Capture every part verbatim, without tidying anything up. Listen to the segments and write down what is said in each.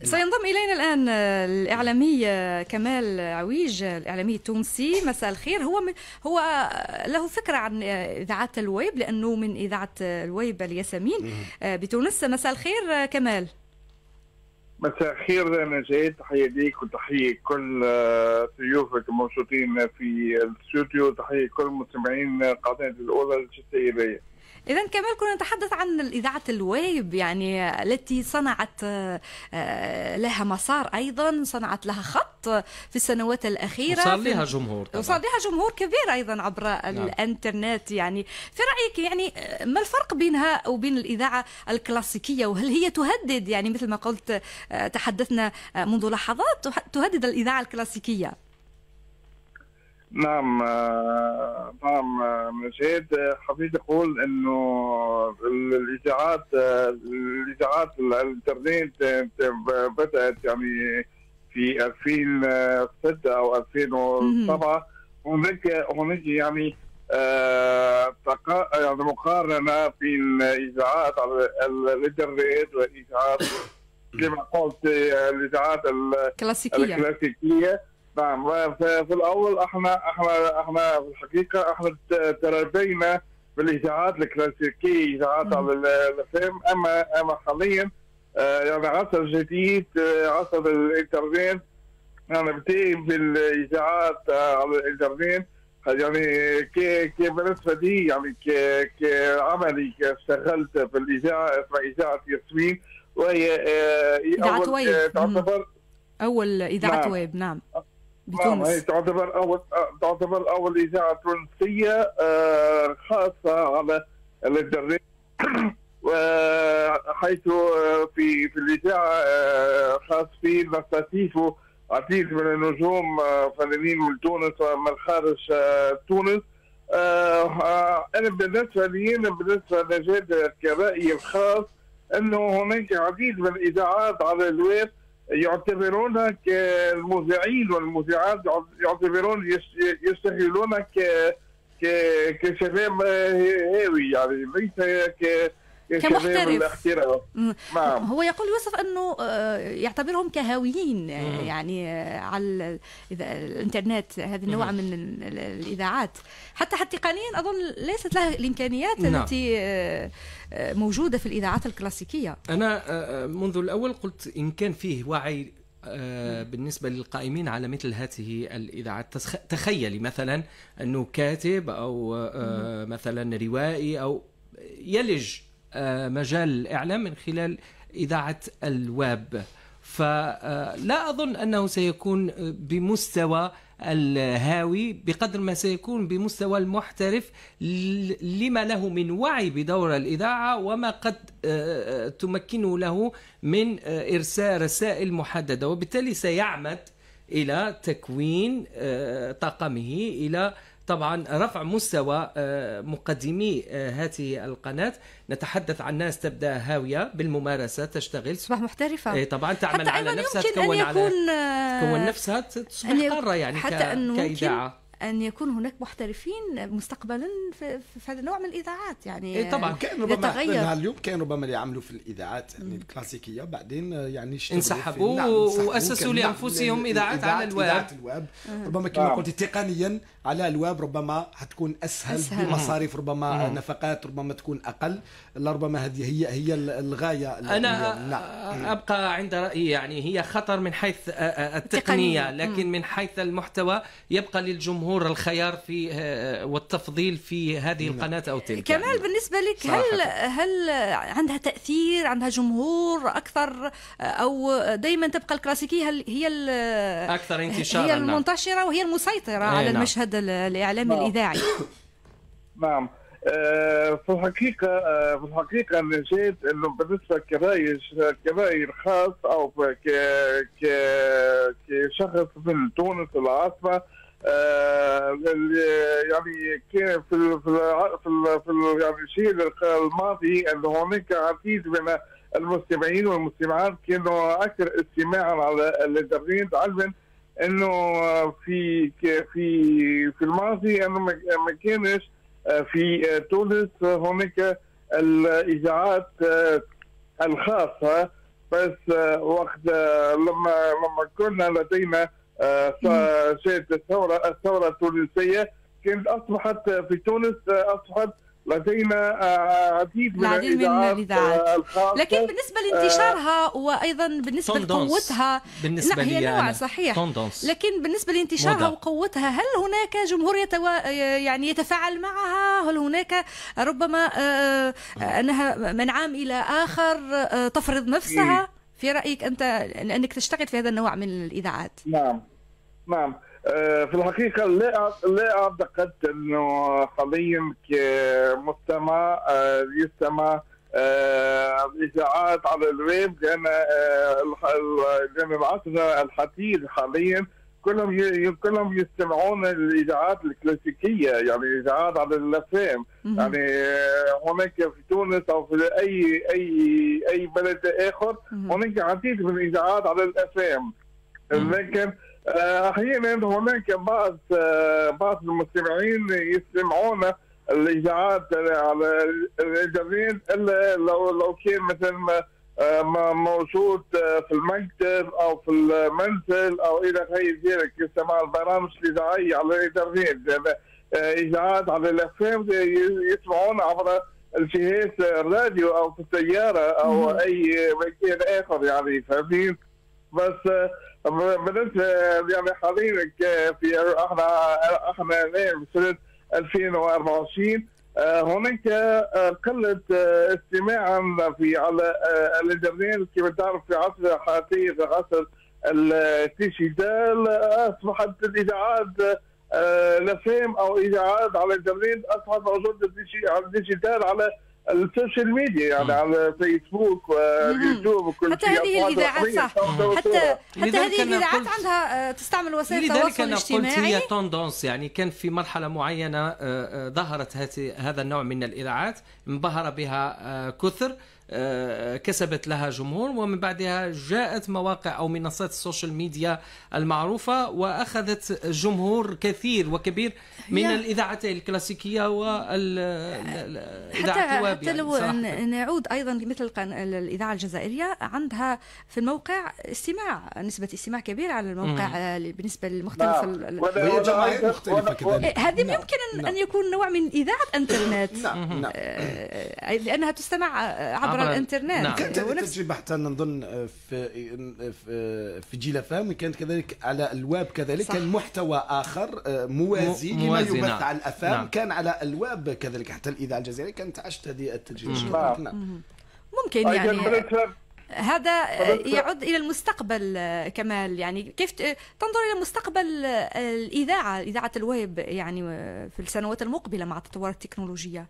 سينضم إلينا الآن الإعلامي كمال عويج، الإعلامي التونسي. مساء الخير. هو من هو له فكرة عن إذاعات الويب لأنه من إذاعة الويب الياسمين بتونس. مساء الخير كمال. مساء الخير نجاة، تحية ليك وتحية كل ضيوفك الموجودين في الاستوديو، تحية كل مستمعين قناة الأولى الجزائرية. إذا كمال كنا نتحدث عن الإذاعة الويب، يعني التي صنعت لها مسار، أيضا صنعت لها خط في السنوات الأخيرة، وصار لها جمهور طبعا. وصار لها جمهور كبير أيضا عبر نعم. الإنترنت. يعني في رأيك يعني ما الفرق بينها وبين الإذاعة الكلاسيكية، وهل هي تهدد، يعني مثل ما قلت تحدثنا منذ لحظات، تهدد الإذاعة الكلاسيكية؟ نعم نعم نجاة، حبيت اقول انه الاذاعات الاذاعات الانترنت بدات يعني في ألفين وستة او ألفين وسبعة. هناك هناك يعني يعني مقارنه بين الاذاعات على الانترنت والاذاعات كما قلت الاذاعات الكلاسيكيه الكلاسيكيه نعم. في الاول احنا احنا احنا في الحقيقه احنا تربينا بالاذاعات الكلاسيكيه، اذاعات على الفيلم. اما اما حاليا يعني عصر جديد، عصر الانترنت، يعني بدي بالاذاعات على الانترنت. يعني كي كي بالنسبه لي يعني كعملي اشتغلت في الاذاعه اسمها اذاعه ياسمين، وهي اذاعه ويب تعتبر اول اذاعه نعم. ويب نعم بتونس. نعم هي تعتبر اول تعتبر اول اذاعه تونسيه خاصه على الانترنت، وحيث في في الاذاعه خاص في نستضيف عديد من النجوم فنانين من تونس ومن خارج تونس. انا بالنسبه لي انا بالنسبه لنجاة كرأيي الخاص انه هناك عديد من الاذاعات على الويب يعتبرونها كالمذيعين والمذيعات يعتبرون يشتغلون ك كشباب هاوي، يعني ليس ك كمحترف. نعم. هو يقول يوسف انه يعتبرهم كهاويين يعني على الانترنت، هذه النوع من الاذاعات حتى حتى تقنيا اظن ليست لها الامكانيات نعم. التي موجوده في الاذاعات الكلاسيكيه. انا منذ الاول قلت ان كان فيه وعي بالنسبة للقائمين على مثل هذه الإذاعات. تخيلي مثلا أنه كاتب أو مثلا روائي أو يلج مجال الإعلام من خلال إذاعة الويب، فلا أظن أنه سيكون بمستوى الهاوي بقدر ما سيكون بمستوى المحترف لما له من وعي بدور الإذاعة وما قد تمكنه له من إرسال رسائل محددة، وبالتالي سيعمد إلى تكوين طاقمه، إلى طبعا رفع مستوى مقدمي هذه القناة. نتحدث عن ناس تبدأ هاوية بالممارسة، تشتغل تصبح محترفة، طبعا تعمل على نفسها، تكون على تكون نفسها، تصبح قارة يعني حتى أنه كإذاعة. أن يكون هناك محترفين مستقبلا في, في هذا النوع من الإذاعات يعني. إيه طبعا كان ربما اليوم كان ربما يعملوا في الإذاعات يعني الكلاسيكية، بعدين يعني انسحبوا نعم وأسسوا لأنفسهم إذاعات على الويب. إذاعة الويب ربما كما قلت تقنيا على الويب ربما حتكون أسهل, أسهل. بمصاريف ربما مم. نفقات ربما تكون أقل، ربما هذه هي هي الغاية. أنا نعم. أبقى عند رأيي، يعني هي خطر من حيث التقنية، لكن من حيث المحتوى يبقى للجمهور الخيار في والتفضيل في هذه القناة أو تلك. كمال يعني بالنسبة لك صراحة. هل هل عندها تأثير، عندها جمهور أكثر، أو دائما تبقى الكلاسيكية هي أكثر انتشارا، هي المنتشرة وهي المسيطرة على نعم. المشهد الإعلامي نعم. الإذاعي؟ نعم في الحقيقة في الحقيقة نجد إنه بالنسبة كرأي كرأي الخاص أو ك كشخص من تونس العاصمة، يعني كان في ال في ال في, ال في ال يعني الشيء الماضي انه هناك عديد من المستمعين والمستمعات كانوا اكثر استماعا على الانترنت، علما انه في في في الماضي انه ما كانش في تونس هناك الاذاعات الخاصه بس وقت لما لما كنا لدينا شهادة الثورة الثورة التونسية كانت أصبحت في تونس أصبحت لدينا عديد من الإذاعات، لكن بالنسبة لانتشارها وأيضا بالنسبة لقوتها بالنسبة هي نوع صحيح توندونس. لكن بالنسبة لانتشارها موضة. وقوتها، هل هناك جمهور يتو... يعني يتفاعل معها؟ هل هناك ربما أنها من عام إلى آخر تفرض نفسها في رأيك أنت لأنك تشتغل في هذا النوع من الإذاعات؟ نعم نعم في الحقيقة لا لا أعتقد أنه حاليا كمستمع يستمع الإذاعات على الويب، لأن لأن العصر الحديث حاليا كلهم كلهم يستمعون للإذاعات الكلاسيكية، يعني الإذاعات على الأفلام. يعني هناك في تونس أو في أي أي أي بلد آخر هناك عديد من الإذاعات على الأفلام، لكن احيانا هناك بعض بعض المستمعين يستمعون الاذاعات على الانترنت الا لو لو كان مثلا موجود في المكتب او في المنزل او الى غير ذلك، يستمع البرامج الاذاعيه على الانترنت. لان اذاعات على الافلام يسمعون عبر الجهاز الراديو او في السياره او اي مكان اخر، يعني فاهمين. بس بالنسبه يعني حاليا في احنا احنا الان في سنه ألفين وأربعة وعشرين هناك قله استماعا في على الانترنت. كما تعرف في عصر الحديث في عصر الديجيتال اصبحت الاذاعات الافلام او اذاعات على الانترنت اصبحت موجوده على الديجيتال على السوشيال ميديا، يعني م. على فيسبوك ويوتيوب وكل حتى هذه الاذاعات صح حتى حتى هذه الاذاعات عندها تستعمل وسائل التواصل الاجتماعي. لذلك انا قلت هي توندونس، يعني كان في مرحله معينه ظهرت هذا النوع من الاذاعات انبهر بها كثر، كسبت لها جمهور، ومن بعدها جاءت مواقع أو منصات السوشيال ميديا المعروفة وأخذت جمهور كثير وكبير من الإذاعتين الكلاسيكية والإذاعة الويب. حتى لو نعود أيضا مثل الإذاعة الجزائرية عندها في الموقع استماع، نسبة استماع كبيرة على الموقع مم. بالنسبة للمختلف هذه يمكن أن يكون نوع من إذاعة انترنت لأنها تستمع عبر الانترنت. نعم. كانت تجربة حتى نظن في في جيل فام كانت كذلك على الويب كذلك صح. كان محتوى آخر موازي لما يبث نعم. على الأفلام نعم. كان على الويب كذلك. حتى الإذاعة الجزائرية كانت عاشت هذه التجربة. نعم. ممكن يعني هذا يعود إلى المستقبل. كمال، يعني كيف تنظر إلى مستقبل الإذاعة إذاعة الويب يعني في السنوات المقبلة مع تطورات التكنولوجيا؟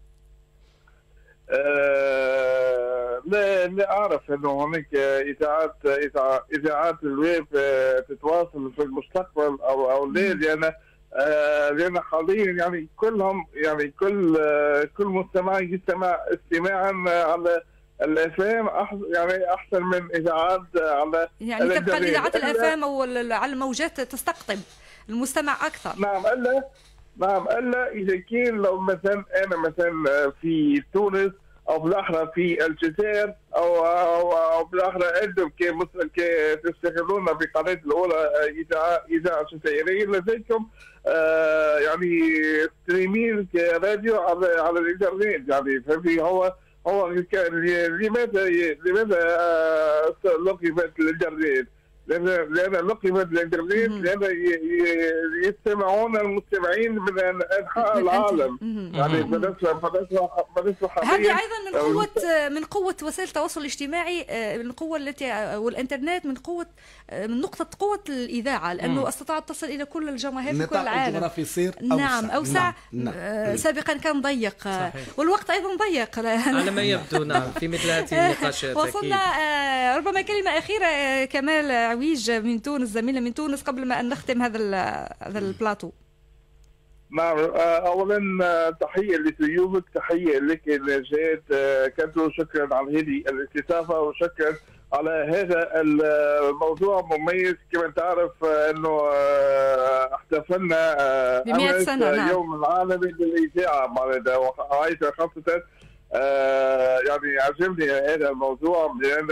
أه لا لا اعرف انه هناك اذاعات اذاعات الويب تتواصل في المستقبل او او لا، لان أه لان حاليا يعني كلهم يعني كل كل مستمع يستمع استماعا على الافلام يعني احسن من اذاعات على يعني تبقى اذاعات الافلام او على الموجات تستقطب المستمع اكثر. نعم الا نعم الا اذا كان لو مثلا انا مثلا في تونس او بالاحرى في الجزائر او او, أو بالاحرى انتم كتشتغلون بقناه الاولى اذاعه اذاعه جزائريه لديكم آه يعني ستريمين كراديو على على الانترنت، يعني ففي هو هو لماذا لماذا لقبت الانترنت؟ لأن لأن لقبت الانترنت لأن يستمعون المستمعين من أنحاء العالم. يعني بالنسبة بالنسبة هذه أيضا من قوة من قوة وسائل التواصل الاجتماعي، من القوة التي والإنترنت من قوة من نقطة قوة الإذاعة، لأنه استطاعت تصل إلى كل الجماهير في كل العالم. الجغرافي يصير نعم أوسع. نعم. نعم. سابقا كان ضيق صحيح. والوقت أيضا ضيق على ما يبدو. نعم في مثل هذه النقاشات. وصلنا ربما كلمة أخيرة كمال عويج من تونس، زميلنا من تونس، قبل ما أن نختم هذا هذا البلاتو. نعم اولا تحيه لضيوفك، تحيه لك نجاة كنتو، شكرا على هذه الاستضافه وشكرا على هذا الموضوع مميز. كما تعرف انه احتفلنا بمئة سنه نعم. يوم العالمي للاذاعه معناتها، وعايزه خاصه يعني عجبني هذا الموضوع لان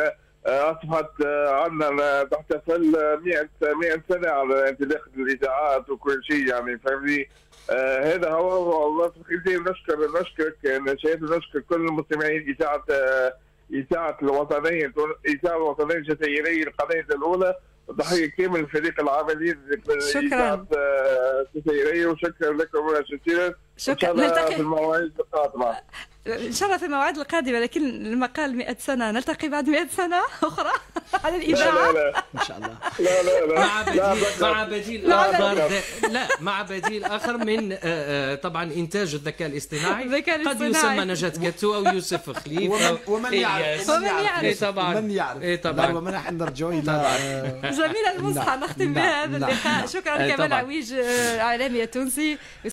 اصبحت عندنا تحتفل مئة سنه على انطلاقه الاذاعات وكل شيء، يعني فهمني. آه هذا هو. والله نشكر نشكرك نشاهد ونشكر كل المستمعين اذاعه آه اذاعه الوطنيه اذاعه الوطنيه الجزائريه القناه الاولى. تحيه كامل لفريق العاملين شكرا الجزائريه، وشكرا لكم جزيلا. شكرا. نلتقي في المواعيد القادمه ان شاء الله في المواعيد القادمه، لكن المقال مئة سنه، نلتقي بعد مئة سنه اخرى على الاذاعه. لا لا لا ان شاء الله. لا لا لا مع بديل مع بديل اخر. لا مع بديل اخر من طبعا انتاج الذكاء الاصطناعي، قد يسمى نجاة كاتو او يوسف خليف ومن يعرف ومن يعرف طبعا من يعرف اي طبعا. ومن راح نرجعوا الى جميل المصحى. نختم بهذا اللقاء. شكرا كمال عويج اعلامي تونسي.